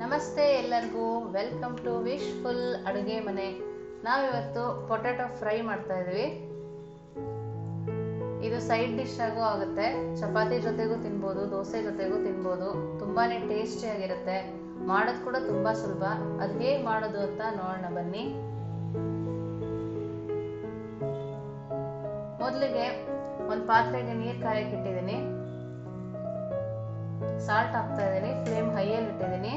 ನಮಸ್ತೆ ಎಲ್ಲರಿಗೂ, welcome to wish full ಅಡುಗೆ ಮನೆ. ನಾವಿವತ್ತು ಪೊಟ್ಯಾಟೊ ಫ್ರೈ ಮಾಡ್ತಾ ಇದೀವಿ. ಇದು ಸೈಡ್ ಡಿಶ್ ಆಗೋ ಆಗುತ್ತೆ. ಚಪಾತಿ ಜೊತೆಗೂ ತಿನ್ಬೋದು, ದೋಸೆ ಜೊತೆಗೂ ತಿನ್ಬೋದು. ತುಂಬಾನೇ ಟೇಸ್ಟಿ ಆಗಿರುತ್ತೆ. ಮಾಡೋದು ಕೂಡ ತುಂಬಾ ಸುಲಭ. ಅದು ಹೇಗೆ ಮಾಡೋದು ಅಂತ ನೋಡೋಣ ಬನ್ನಿ. ಮೊದಲಿಗೆ ಒಂದು ಪಾತ್ರೆಗೆ ನೀರು ಕಾಯಕ್ಕೆ ಇಟ್ಟಿದ್ದೀನಿ. ಸಾಲ್ಟ್ ಹಾಕ್ತಾ ಇದ್ದೀನಿ. ಫ್ಲೇಮ್ ಹೈಯಲ್ಲಿ ಇಟ್ಟಿದ್ದೀನಿ.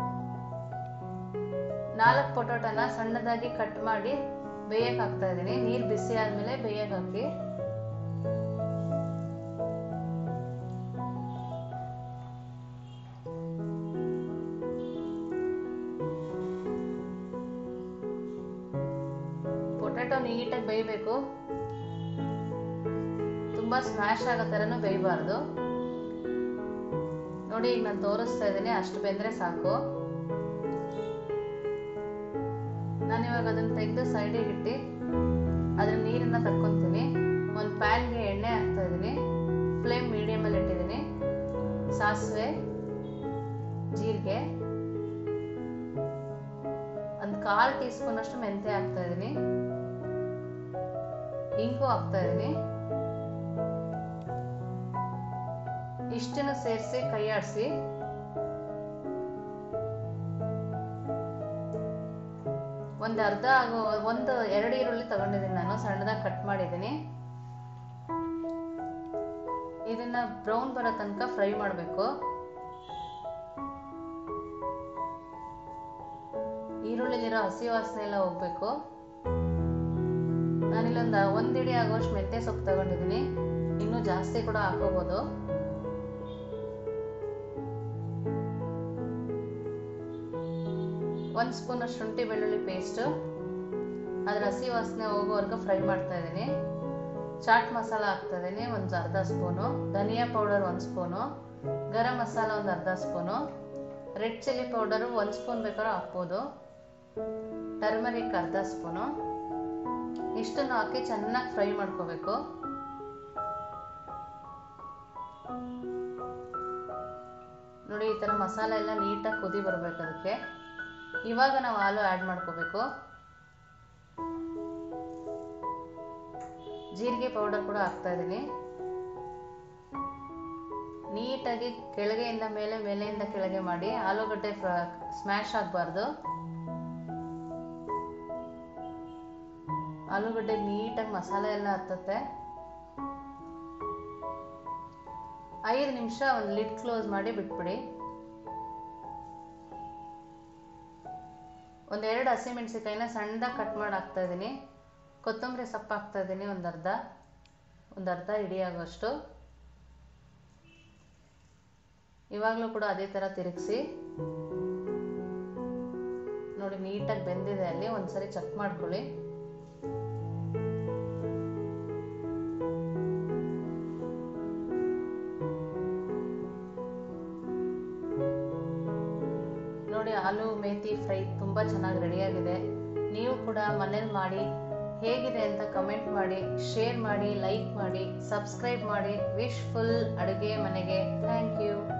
4 ಪೊಟ್ಯಾಟೊನ ಸಣ್ಣದಾಗಿ ಕಟ್ ಮಾಡಿ ಬೇಯಕ್ಕೆ ಹಾಕ್ತಾ ಇದ್ದೀನಿ. ನೀರು ಬಿಸಿ ಆದ್ಮೇಲೆ ಬೇಯಕ್ಕೆ ಹಾಕಿ. ಪೊಟ್ಯಾಟೊ ನೀಟಾಗಿ ಬೇಯಬೇಕು. ತುಂಬಾ ಸ್ಮ್ಯಾಶ್ ಆಗೋ ಥರನೂ ಬೇಯಬಾರ್ದು. ನೋಡಿ, ಈಗ ನಾನು ತೋರಿಸ್ತಾ ಇದ್ದೀನಿ. ಅಷ್ಟು ಬೆಂದ್ರೆ ಸಾಕು. ನಾನಿವಾಗ ಅದನ್ನು ತೆಗೆದು ಸೈಡಿಗೆ ಇಟ್ಟು ಅದ್ರ ನೀರನ್ನ ತಕ್ಕೊಂತೀನಿ. ಒಂದು ಪ್ಯಾನ್ಗೆ ಎಣ್ಣೆ ಹಾಕ್ತಾ ಇದ್ದೀನಿ. ಫ್ಲೇಮ್ ಮೀಡಿಯಮಲ್ಲಿ ಇಟ್ಟಿದ್ದೀನಿ. ಸಾಸಿವೆ, ಜೀರಿಗೆ, ಒಂದು 1/4 ಟೀ ಸ್ಪೂನ್ ಅಷ್ಟು ಮೆಂತ್ಯ ಹಾಕ್ತಾ ಇದ್ದೀನಿ. ಇಂಗು ಹಾಕ್ತಾ ಇದ್ದೀನಿ. ಇಷ್ಟನ್ನು ಸೇರಿಸಿ ಕೈ ಆಡಿಸಿ ಒಂದು 2 ಈರುಳ್ಳಿ ತಗೊಂಡಿದ್ದೀನಿ. ನಾನು ಸಣ್ಣದಾಗಿ ಕಟ್ ಮಾಡಿದ್ದೀನಿ. ಇದನ್ನ ಬ್ರೌನ್ ಬರೋ ತನಕ ಫ್ರೈ ಮಾಡಬೇಕು. ಈರುಳ್ಳಿಲಿರೋ ಹಸಿ ವಾಸನೆ ಎಲ್ಲ ಹೋಗ್ಬೇಕು. ನಾನಿಲ್ಲೊಂದು 1 ಹಿಡಿ ಆಗೋಷ್ಟು ಮೆಂತ್ಯ ಸೊಪ್ಪು ತಗೊಂಡಿದ್ದೀನಿ. ಇನ್ನೂ ಜಾಸ್ತಿ ಕೂಡ ಹಾಕೋಬಹುದು. ಒಂದು ಸ್ಪೂನ್ ಶುಂಠಿ ಬೆಳ್ಳುಳ್ಳಿ ಪೇಸ್ಟ್, ಅದ್ರ ಹಸಿ ವಾಸನೆ ಹೋಗೋವರೆಗೂ ಫ್ರೈ ಮಾಡ್ತಾ ಇದ್ದೀನಿ. ಚಾಟ್ ಮಸಾಲ ಹಾಕ್ತಾ ಇದ್ದೀನಿ, ಒಂದು ಅರ್ಧ ಸ್ಪೂನು. ಧನಿಯಾ ಪೌಡರ್ 1 ಸ್ಪೂನು. ಗರಂ ಮಸಾಲ ಒಂದು ಅರ್ಧ spoon. Red chilli powder 1 spoon ಬೇಕಾದ್ರೂ ಹಾಕ್ಬೋದು. ಟರ್ಮರಿಕ್ ಅರ್ಧ ಸ್ಪೂನು. ಇಷ್ಟನ್ನು ಹಾಕಿ ಚೆನ್ನಾಗಿ ಫ್ರೈ ಮಾಡ್ಕೋಬೇಕು. ನೋಡಿ, ಈ ಥರ ಮಸಾಲ ಎಲ್ಲ ನೀಟಾಗಿ ಕುದಿ ಬರಬೇಕು. ಅದಕ್ಕೆ ಇವಾಗ ನಾವು ಹಾಲು ಆ್ಯಡ್ ಮಾಡ್ಕೋಬೇಕು. ಜೀರಿಗೆ ಪೌಡರ್ ಕೂಡ ಹಾಕ್ತಾ ಇದ್ದೀನಿ. ನೀಟಾಗಿ ಕೆಳಗೆಯಿಂದ ಮೇಲೆ, ಮೇಲೆಯಿಂದ ಕೆಳಗೆ ಮಾಡಿ. ಆಲೂಗಡ್ಡೆ ಸ್ಮ್ಯಾಶ್ ಆಗಬಾರ್ದು. ಆಲೂಗಡ್ಡೆ ನೀಟಾಗಿ ಮಸಾಲೆ ಎಲ್ಲ ಹತ್ತತ್ತೆ. 5 ನಿಮಿಷ ಒಂದು ಲಿಡ್ ಕ್ಲೋಸ್ ಮಾಡಿ ಬಿಟ್ಬಿಡಿ. 2 ಹಸಿಮೆಣಸಿಕಾಯಿನ ಸಣ್ಣದಾಗಿ ಕಟ್ ಮಾಡಿ ಹಾಕ್ತಾ ಇದ್ದೀನಿ. ಕೊತ್ತಂಬರಿ ಸೊಪ್ಪು ಹಾಕ್ತಾ ಇದ್ದೀನಿ, ಒಂದು ಅರ್ಧ ಹಿಡಿ ಆಗೋಷ್ಟು. ಇವಾಗಲೂ ಕೂಡ ಅದೇ ಥರ ತಿರುಗಿಸಿ. ನೋಡಿ, ನೀಟಾಗಿ ಬೆಂದಿದೆ. ಅಲ್ಲಿ ಒಂದ್ಸರಿ ಚೆಕ್ ಮಾಡ್ಕೊಳ್ಳಿ. ನೋಡಿ, ಆಲೂ ಮೇಥಿ ಫ್ರೈ ತುಂಬ ಚೆನ್ನಾಗಿ ರೆಡಿಯಾಗಿದೆ. ನೀವು ಕೂಡ ಮನೇಲಿ ಮಾಡಿ ಹೇಗಿದೆ ಅಂತ ಕಮೆಂಟ್ ಮಾಡಿ, ಶೇರ್ ಮಾಡಿ, ಲೈಕ್ ಮಾಡಿ, ಸಬ್ಸ್ಕ್ರೈಬ್ ಮಾಡಿ. ವಿಶ್ ಫುಲ್ ಅಡುಗೆ ಮನೆಗೆ ಥ್ಯಾಂಕ್ ಯು.